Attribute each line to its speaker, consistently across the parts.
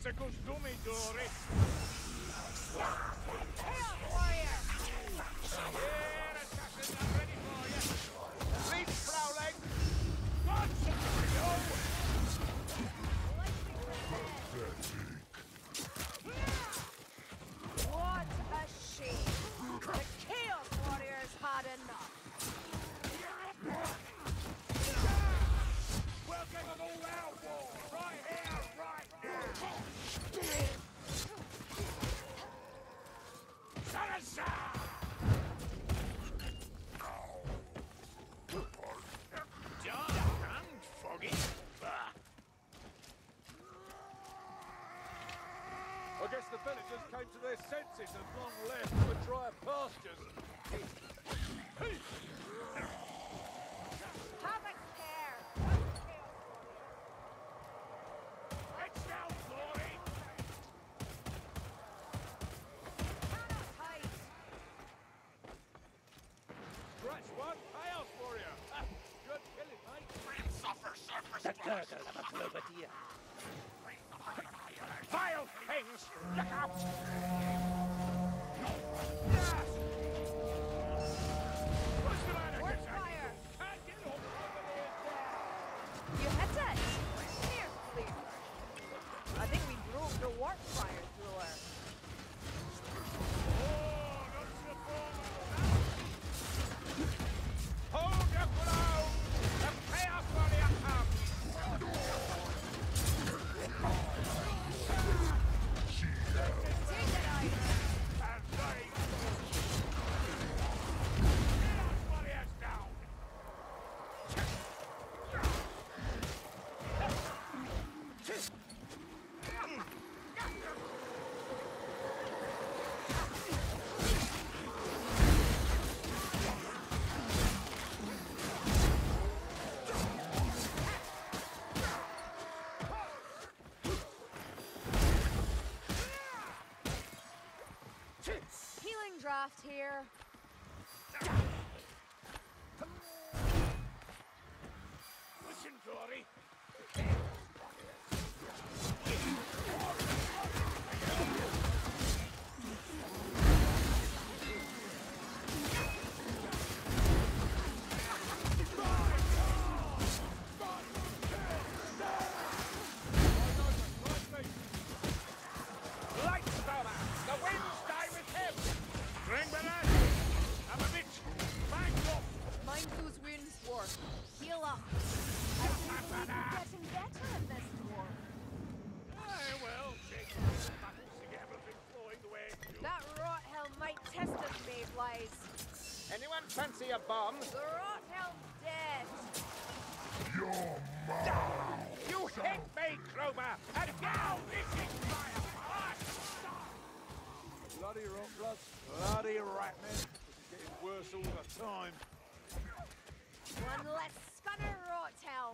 Speaker 1: costumi, Dory.
Speaker 2: Chaos Warrior!
Speaker 1: Here, assassin, I'm ready for you. Reach, Prowling. What's it for you?
Speaker 2: What a shame! The Chaos Warriors had enough!
Speaker 1: We'll get an all-out war. Right here, right now. Salazar! Darn and foggy.
Speaker 3: I guess the villagers came to their senses and long left for drier pastures.
Speaker 2: Have a care!
Speaker 1: It's down, Dory.
Speaker 2: Cannot hide!
Speaker 3: Scratch one, Chaos Warrior. Ah, good killing, mate.
Speaker 1: Vile things! Look out! What's the matter,
Speaker 2: Work
Speaker 1: Kazaki?
Speaker 2: fire!
Speaker 1: Can't get up over there, Dad.
Speaker 2: You hit it! Clear, clear! I think we broke the warp fire through her.
Speaker 1: Oh, not so far. Hold your ground! The Chaos Warrior comes!
Speaker 2: Take it out!
Speaker 1: And they... Chaos Warrior's down!
Speaker 2: Healing draft here.
Speaker 1: Listen, Dory. Lights, Baba! The winds die with him! Bring Barat! I'm a bitch! Back off!
Speaker 2: Mind those wounds, Ward. Heal up. I do believe you're getting better at this, Ward.
Speaker 1: Aye, well, take the battles together before the way to...
Speaker 2: That rot helm might test us, Mayflies.
Speaker 1: Anyone fancy a bomb?
Speaker 2: The rot helm's dead.
Speaker 1: You hit me, Cromer! And now this is my heart!
Speaker 3: Bloody rot bloods, bloody rat men. This is getting worse all the time.
Speaker 2: One less scunner rot helm.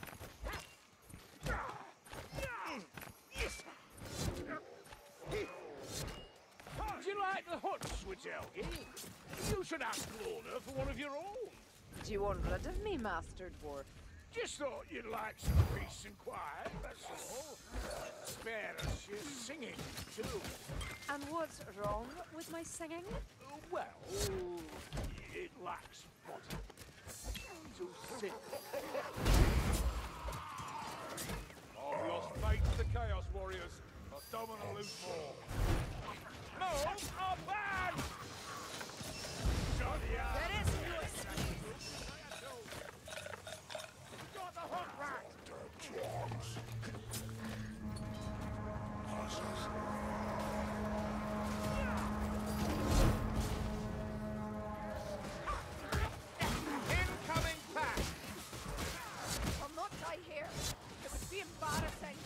Speaker 1: Do you like the hut, Switzelgi? You should ask Lorna for one of your own.
Speaker 2: Do you want rid of me, Master Dwarf?
Speaker 1: Just thought you'd like some peace and quiet, that's all. Spare us your singing, too.
Speaker 2: And what's wrong with my singing?
Speaker 1: Well, it lacks body. Too sick.
Speaker 3: I've lost faith in the Chaos Warriors. I don't want to lose more.
Speaker 1: No, our band! Johnny,
Speaker 2: There is no escape.
Speaker 1: got the hot rat! Incoming pack!
Speaker 2: I'll not die here. It would be embarrassing.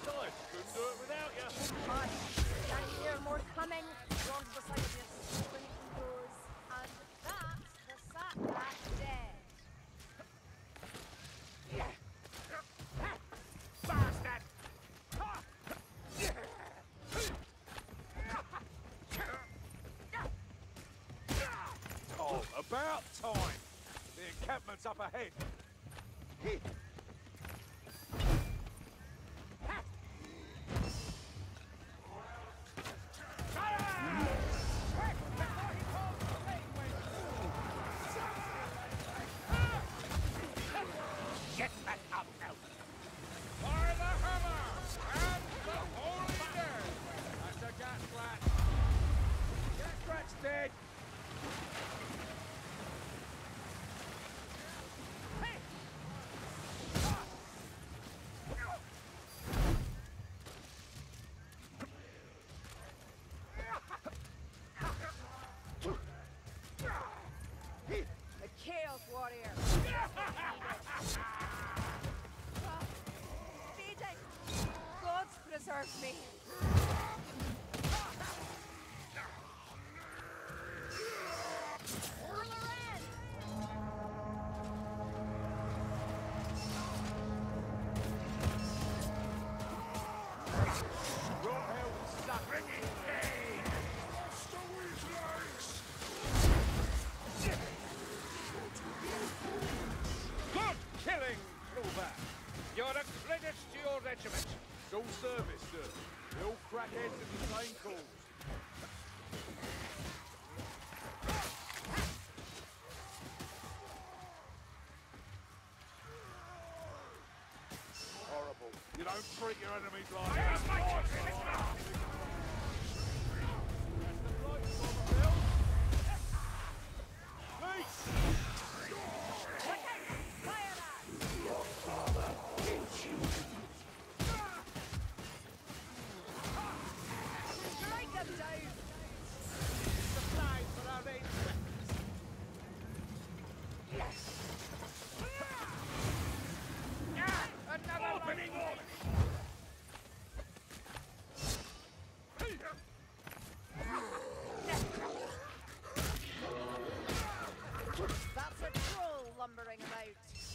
Speaker 3: nice. Couldn't do it without you.
Speaker 2: But can you hear more coming? John's beside of your stolen heroes. And that's the Sat-Rat dead.
Speaker 1: Bastard!
Speaker 3: Oh, about time. The encampment's up ahead.
Speaker 1: Get back up now!
Speaker 3: Fire the hammer! And the holy dead! That's a gas rat. Gas rat's dead.
Speaker 2: The Chaos Warrior. Feeding. Gods preserve me.
Speaker 3: Your hell sucks.
Speaker 1: Bring it pain!
Speaker 3: Good killing, Clover. You're a credit to your regiment. Dual service, sir. The all crackheads in the same cause. Horrible. You don't treat your enemies like that.
Speaker 2: Strike them down.
Speaker 1: Supplies for our ranged weapons. Another opening one!
Speaker 2: That's a troll lumbering about.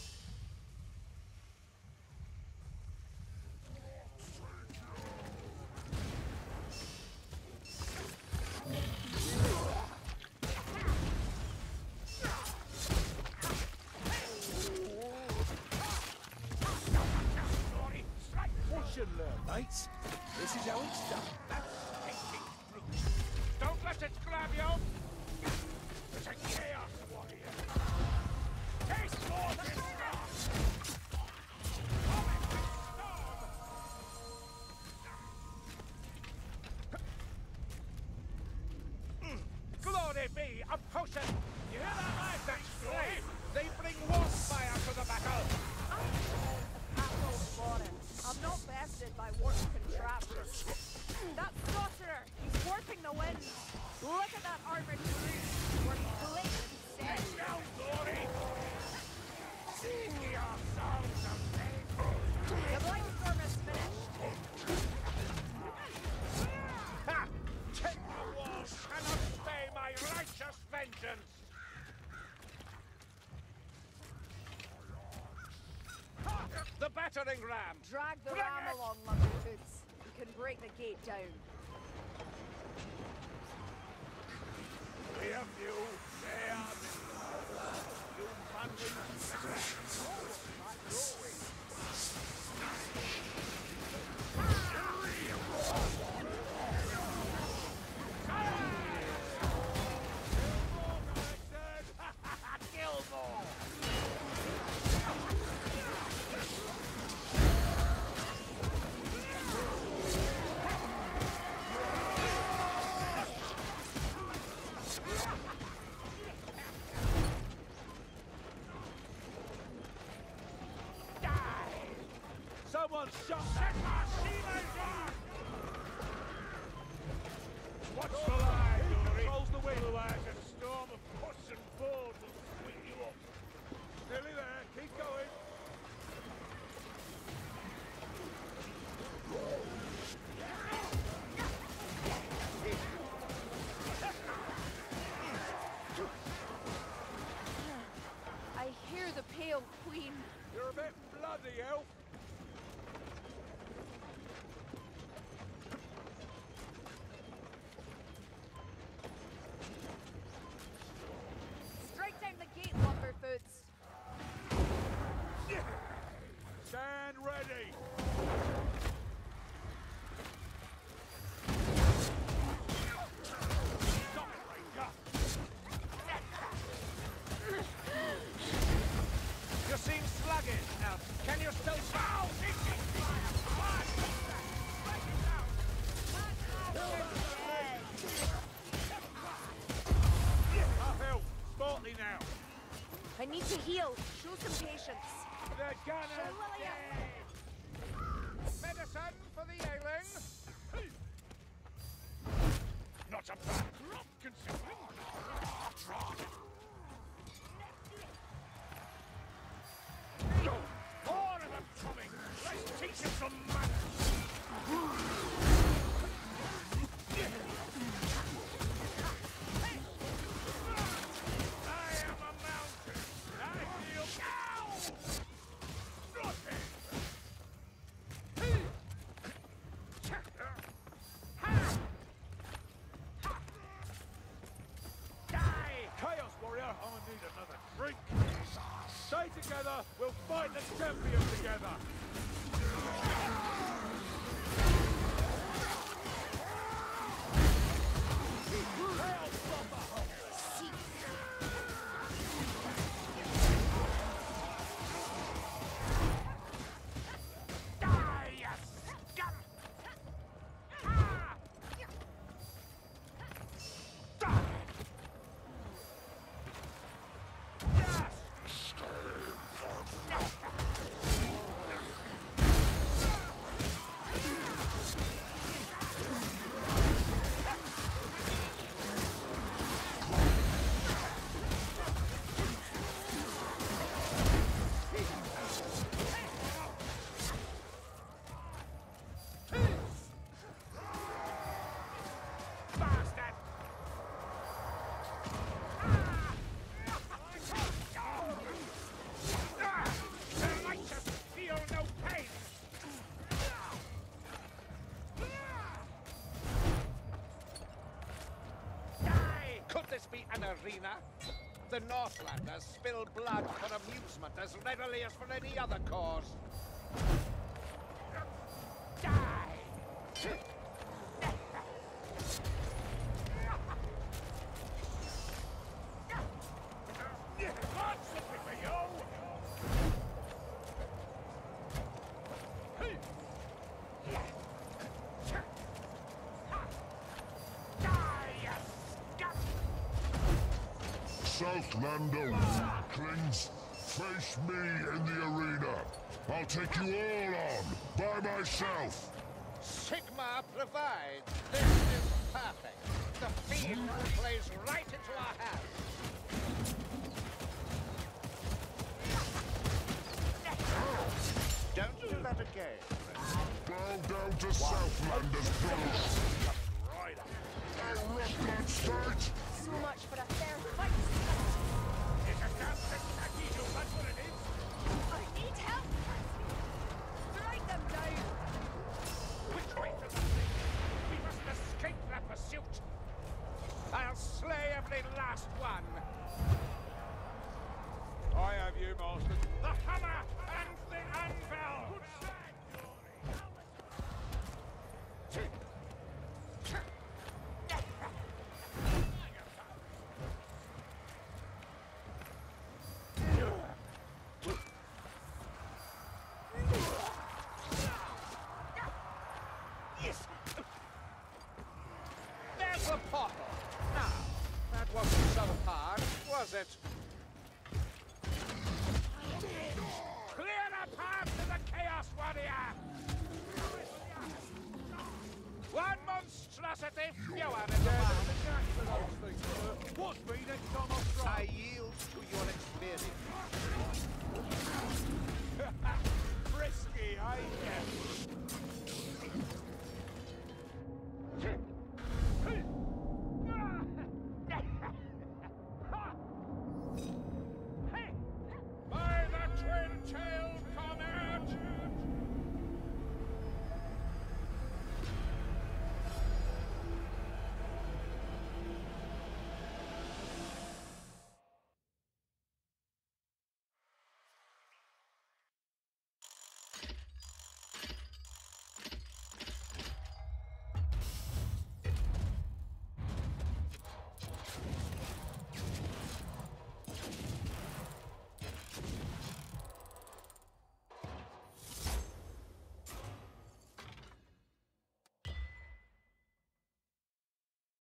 Speaker 3: Watch and learn, mates. This is how it's done.
Speaker 1: Don't let it grab you! It's a Chaos Warrior! Taste more than frost! Coming with storm! Glory be, a potion! You hear that, right? That's great! They bring war fire to the battle!
Speaker 2: Apple Warren. I'm not bested by warp contraptions. That sorcerer, he's warping the wind. Look at that armored brute. We're blatant set.
Speaker 1: Down, Glory! Sing your songs of pain!
Speaker 2: The blind storm is finished.
Speaker 1: Ha! Temple walls cannot stay my righteous vengeance! Ha! The battering ram!
Speaker 2: Drag the
Speaker 1: Bring
Speaker 2: ram
Speaker 1: it!
Speaker 2: along, Lumberfoots. You can break the gate down.
Speaker 1: We have you, they are the... You Gilmore!
Speaker 3: Someone shot
Speaker 1: Set my seamen on! Watch the line,
Speaker 3: He
Speaker 1: Dory!
Speaker 3: controls the wind.
Speaker 1: Otherwise a storm of puss and board will sweep you up.
Speaker 3: Nearly there. Keep going. Bloody hell!
Speaker 2: Strike down the gate, Lumberfoots.
Speaker 3: Stand ready! Stop it, Ranger! You seem sluggish, Elf. Can you still bow? Half health. Sportly now.
Speaker 2: I need to heal. Show some patience.
Speaker 3: The gunner's
Speaker 2: Lilia.
Speaker 3: dead. Medicine for the ailing. Not a bad crop, considering. More of them coming. Let's teach them some manners. I am a mountain. I feel cow. Nothing. Die! Chaos Warrior, I need another drink. Stay together, we'll fight the champion together. Die, you scum! Die! Bastard! The righteous feel no pain! Die! Could this be an arena? The Northlanders spill blood for amusement as readily as for any other cause. Die! What's it with me, yo? Die, you scum!
Speaker 4: Southlander weaklings, face me in the arena. I'll take you all on, by myself.
Speaker 3: Sigma provides. This is perfect. The fiend plays right into our hands. Don't do that again.
Speaker 4: Bow down to Southlander's bullshit.
Speaker 3: Right up.
Speaker 4: Rough blood state!
Speaker 2: So much for a